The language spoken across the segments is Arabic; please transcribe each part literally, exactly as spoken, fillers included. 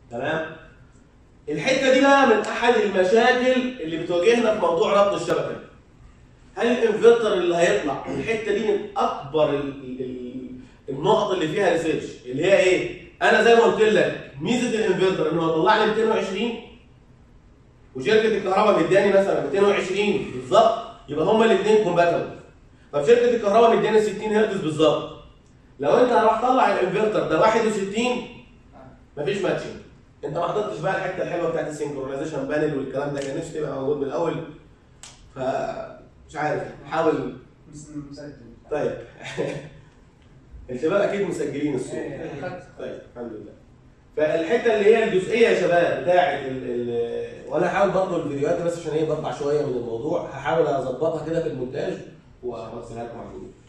تمام؟ الحته دي بقى من احد المشاكل اللي بتواجهنا في موضوع ربط الشبكه. هل الانفرتر اللي هيطلع الحته دي من اكبر ال ال النقط اللي فيها ريسيرش، اللي هي ايه؟ انا زي ما قلت لك ميزه الانفرتر انه هيطلع لي مئتين وعشرين وشركه الكهرباء مدياني مثلا مئتين وعشرين بالظبط، يبقى هما الاثنين كومباتبل. طب شركه الكهرباء مدياني ستين هرتز بالظبط. لو انت هتروح تطلع الانفرتر ده واحد وستين مفيش ماتشنج. انت ما حضرتش بقى الحته الحلوه بتاعت السنكرونايزيشن بانل والكلام ده، كان نفسي تبقى موجود من الاول. فمش عارف، حاول مسجل. طيب الشباب اكيد مسجلين الصوت. طيب الحمد لله. فالحته اللي هي الجزئيه يا شباب بتاعت ال ال وانا هحاول برضه الفيديوهات بس عشان هي بطلع شويه من الموضوع، هحاول اظبطها كده في المونتاج وارسلها لكم على الجروب.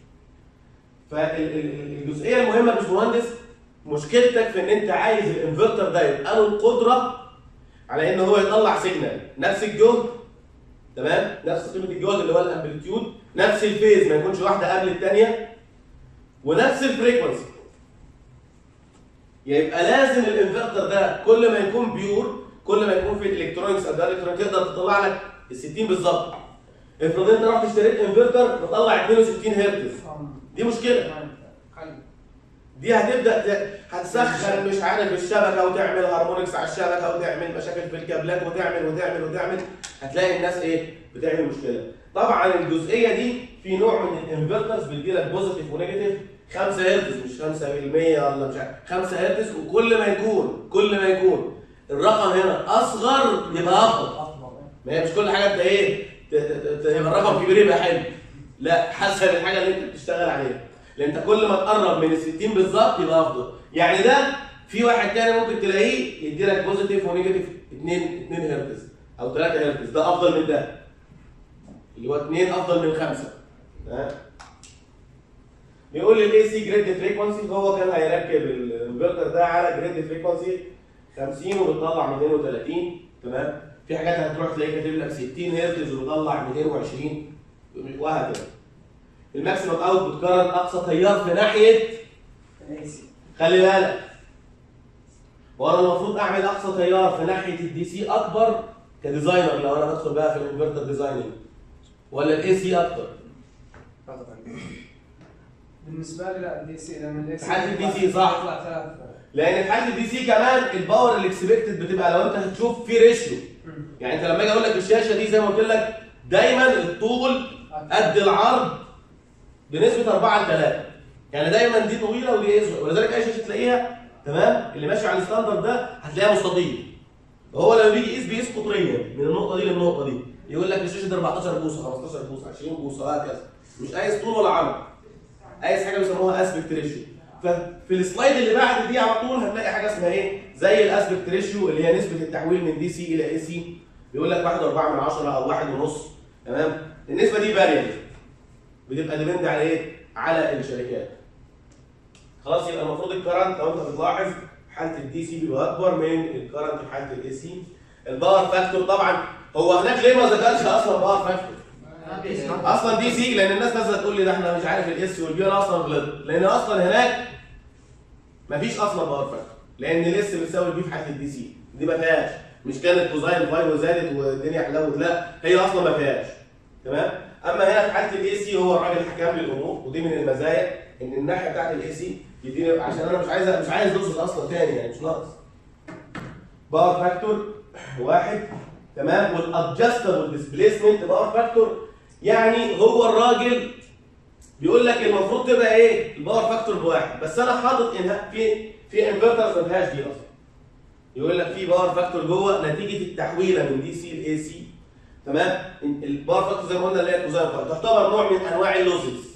فالجزئيه المهمه يا باشمهندس، مشكلتك في ان انت عايز الانفرتر ده يبقى له القدره على ان هو يطلع سيجنال نفس الجهد، تمام؟ نفس قيمه الجهد اللي هو الامبليتيود، نفس الفيز ما يكونش واحده قبل الثانيه، ونفس الفريكونسي. يبقى لازم الانفرتر ده كل ما يكون بيور، كل ما يكون في الالكترونكس او الالكترونيك تقدر تطلع لك ال ستين بالظبط. افرض انت رحت اشتريت انفرتر مطلع اثنين وستين هرتز، دي مشكله. دي هتبدا هتسخن مش عارف الشبكه وتعمل هارمونكس على الشبكه وتعمل مشاكل في الكابلات وتعمل وتعمل وتعمل، هتلاقي الناس ايه؟ بتعمل مشكله. طبعا الجزئيه دي في نوع من الانفرترز بيدي لك بوزيتيف ونيجاتيف خمسة هرتز، مش خمسة بالمية ولا مش عارف، خمسة هرتز، وكل ما يكون كل ما يكون الرقم هنا اصغر يبقى افضل. ما هي مش كل حاجه انت ايه يبقى الرقم كبير يبقى حلو، لا، حسب الحاجه اللي انت بتشتغل عليها. لان انت كل ما تقرب من ال ستين بالظبط يبقى افضل. يعني ده في واحد تاني ممكن تلاقيه يدي لك بوزيتيف ونيجاتيف اتنين هرتز او تلاتة هرتز، ده افضل من ده. اللي هو اتنين افضل من خمسة. تمام؟ بيقول لي الاي سي جريد فريكونسي، هو كان هيركب الانفرتر ده على جريد فريكونسي خمسين وبيطلع مئتين وثلاثين، تمام؟ في حاجات هتروح تلاقيه كاتب لك ستين هرتز وبيطلع مئتين وعشرين وهكذا. الماكسيمم اوتبوت كارنت اقصى تيار في ناحيه الاي سي. خلي بالك، وانا المفروض اعمل اقصى تيار في ناحيه الدي سي اكبر كديزاينر لو انا بدخل بقى في الانفرتر ديزايننج، ولا الاي سي اكتر؟ بالنسبه لي لا الدي سي، لان الدي سي في حاله الدي سي صح، لان في حاله الدي سي كمان الباور اللي اكسبكتد بتبقى لو انت هتشوف في ريشيو. يعني انت لما اجي اقول لك الشاشه دي زي ما قلت لك دايما الطول قد العرض بنسبه أربعة لثلاثة، يعني دايما دي طويله ودي اصغر، ولذلك اي شاشه تلاقيها تمام اللي ماشي على الستاندرد ده هتلاقيها مستطيل. هو لما بيجي يقيس بيقيس قطريا من النقطه دي للنقطه دي، يقول لك الشاشه دي أربعتاشر بوصه خمستاشر بوصه عشرين بوصه وهكذا، مش قايس طول ولا عرض، قايس حاجه بيسموها اسبكت ريشيو. ففي السلايد اللي بعد دي على طول هتلاقي حاجه اسمها ايه؟ زي الاسبكت ريشيو اللي هي نسبه التحويل من دي سي الى اي سي، بيقول لك واحد وأربعة من عشرة او واحد ونص، تمام؟ النسبه دي فاريبل بتبقى ديبند على ايه؟ على الشركات. خلاص، يبقى المفروض الكرنت لو انت بتلاحظ حاله الدي سي بيبقى اكبر من الكرنت في حاله الاي سي. الباور فاكتور طبعا هو هناك ليه ما ذكرش اصلا باور فاكتور؟ اصلا دي سي، لان الناس نازله تقول لي ده احنا مش عارف الاس والبي، انا اصلا غلطت، لان اصلا هناك مفيش اصلا باور فاكتور، لان الاس بتساوي البي في حاله الدي سي، دي ما فيهاش، مش كانت كوزاين فاي وزادت والدنيا حلوت، لا هي اصلا ما فيهاش، تمام؟ اما هنا في حاله الاي سي هو الراجل حكم لي الامور، ودي من المزايا ان الناحيه بتاعت الاي سي يديني، عشان انا مش عايز مش عايز نقص اصلا تاني، يعني مش ناقص. باور فاكتور واحد، تمام؟ والادجستبل ديسبيسمنت باور فاكتور، يعني هو الراجل بيقول لك المفروض تبقى ايه؟ الباور فاكتور بواحد، بس انا حاطط انها في في انفرترز ما فيهاش دي اصلا. يقول لك في باور فاكتور جوه نتيجه التحويله من دي سي لاي سي، تمام؟ الباور فاكتور زي ما قلنا اللي هي كوزاين فاي تعتبر نوع من انواع اللوزز،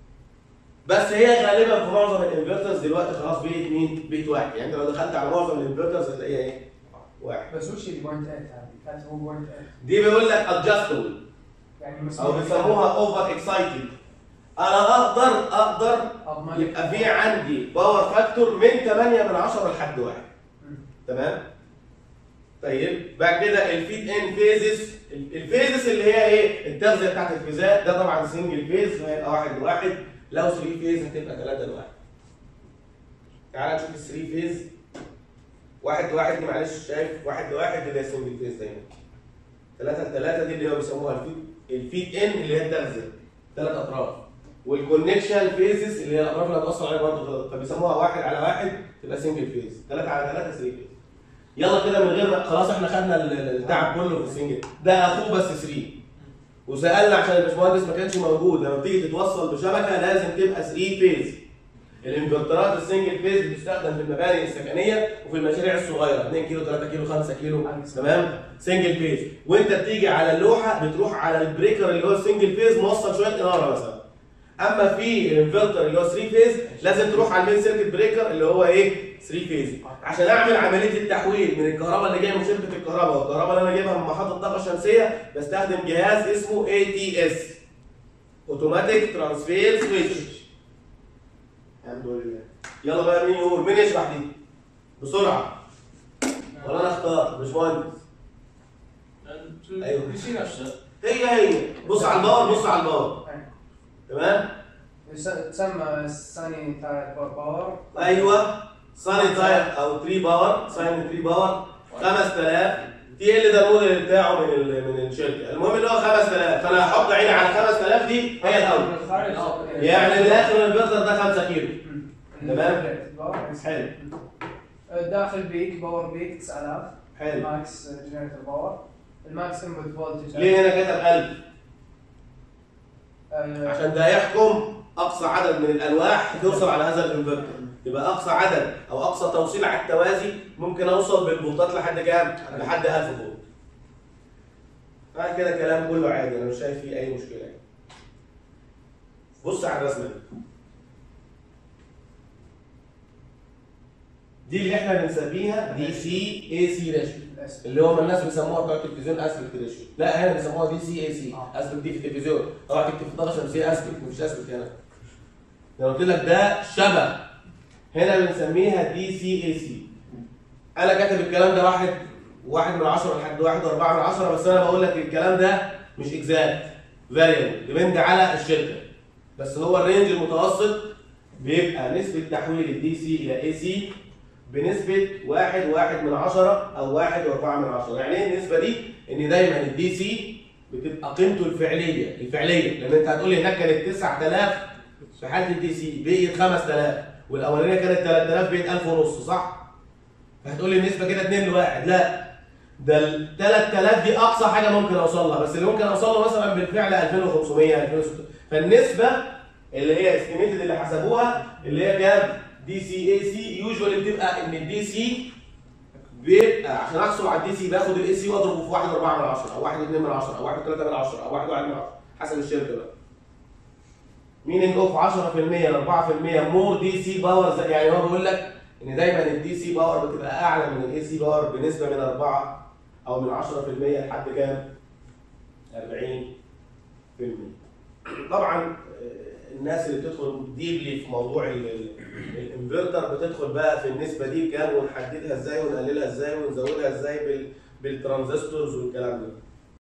بس هي غالبا في معظم الانفرترز دلوقتي خلاص بقت مين؟ بقت واحد، يعني انت لو دخلت على معظم الانفرترز هتلاقيها ايه؟ واحد. بس وش اللي بوينت ثمانية هذه؟ كانت هو بوينت ثمانية. دي بيقول لك ادجستبل يعني او بيسموها اوفر اكسايتد. انا اقدر اقدر يبقى في عندي باور فاكتور من ثمانية من عشرة لحد واحد. تمام؟ طيب بعد كده الفيد ان فيزز، الفيزز اللي هي ايه؟ التغذيه بتاعت الفيزات، ده طبعا سنجل فيز هيبقى واحد لواحد، لو ثلاثة فيز هتبقى ثلاثة لواحد. تعالى نشوف ال ثلاثة فيز. واحد لواحد دي معلش شايف واحد لواحد اللي هي سنجل فيز دايما. ثلاثة لثلاثة دي اللي هو بيسموها الفيد الفيد ان اللي هي التغذية ثلاث اطراف. والكونكشن فيزز اللي هي الاطراف اللي هتوصل عليها برضه فبيسموها واحد على واحد تبقى سنجل فيز، ثلاثة على ثلاثة ثري فيز. يلا كده من غير ما خلاص احنا خدنا التعب كله في السنجل، ده اخوه بس ثري. وسالنا عشان الباشمهندس ما كانش موجود لما بتيجي تتوصل بشبكه لازم تبقى ثري فيز. الانفرترات السنجل فيز بتستخدم في المباني السكنيه وفي المشاريع الصغيره اتنين كيلو ثلاثة كيلو خمسة كيلو تمام سنجل فيز. وانت بتيجي على اللوحه بتروح على البريكر اللي هو السنجل فيز موصل شويه اناره مثلا. اما في الانفرتر اللي هو ثري فيز لازم تروح على المين سيركت بريكر اللي هو ايه ثري فيز عشان اعمل عمليه التحويل من الكهرباء اللي جايه من شركه الكهرباء والكهرباء اللي انا جايبها من محطه الطاقه الشمسيه بستخدم جهاز اسمه اي تي اس اوتوماتيك ترانسفير سويتش. الحمد لله. يلا بقى مين يقول؟ مين يشرح دي؟ بسرعه. ولا انا اختار باشمهندس؟ ايوه الشيء نفسه هي هي بص على الباور بص على الباور تمام؟ تسمى ساني تاير باور. ايوه ساني تاير او ثري باور ساين ثري باور خمسة آلاف تي ال ده الموديل بتاعه من من الشركه. المهم ان هو خمسة آلاف فانا هحط عيني على خمسة آلاف دي هي الاول. يعني من الاخر الانفرتر ده خمسة كيلو تمام؟ حلو. داخل بيك باور بيك تسعة آلاف. حلو. ماكس جنريتور باور. الماكس انبوت فولتج. ليه هنا كتب ألف؟ عشان ده يحكم اقصى عدد من الالواح توصل على هذا الانفرتر. يبقى اقصى عدد او اقصى توصيل على التوازي ممكن اوصل بالفولتات لحد كام؟ لحد ألف فولت. بعد كده كلام كله عادي انا مش شايف فيه اي مشكله يعني. بص على الرسمه دي اللي احنا بنسميها دي سي اي سي ريشيو اللي هم الناس بيسموها بتوع التلفزيون اسبكت ريشيو. لا هنا بيسموها دي سي اي سي. اسبكت دي في التلفزيون طبعا تكتب في الطاقه الشمسيه اسبكت مش اسبكت هنا. لو قلت لك ده شبه هنا بنسميها دي سي اي سي. انا كاتب الكلام ده واحد واحد من عشرة لحد واحد واربعة من عشرة بس انا بقول لك الكلام ده مش اكزاكت فاريبل ديبند على الشركه. بس هو الرينج المتوسط بيبقى نسبه تحويل الدي سي الى اي سي بنسبه واحد واحد من عشرة او واحد واربعة من عشرة. يعني ايه النسبه دي؟ ان دايما الدي سي بتبقى قيمته الفعليه الفعليه لان انت هتقول لي هناك كانت تسعة آلاف في حاله الدي سي بقيت خمسة آلاف والاولانيه كانت ثلاثة آلاف بقيت ألف ونص صح؟ فهتقول لي النسبه كده اتنين لواحد. لا ده ال ثلاثة آلاف دي اقصى حاجه ممكن اوصل لها بس اللي ممكن اوصل له مثلا بالفعل ألفين وخمسمية ألفين وستمية. فالنسبه اللي هي استيميتد اللي حسبوها اللي هي كام؟ دي سي اي سي يوجوالي بتبقى ان الدي سي بيبقى عشان احصل على الدي سي باخد الاي سي واضربه في واحد واربعة من عشرة او واحد واتنين من عشرة او واحد وتلاتة من عشرة او واحد وواحد من عشرة حسب الشركه بقى. مينينج اوف عشرة في المية ل أربعة في المية مور دي سي باور. يعني هو بيقول لك ان دايما الدي سي باور بتبقى اعلى من الاي سي باور بنسبه من أربعة او من عشرة في المية لحد كام؟ أربعين في المية. طبعا الناس اللي بتدخل ديبلي في موضوع الانفرتر بتدخل بقى في النسبه دي بكام ونحددها ازاي ونقللها ازاي ونزودها ازاي بالترانزستورز والكلام ده.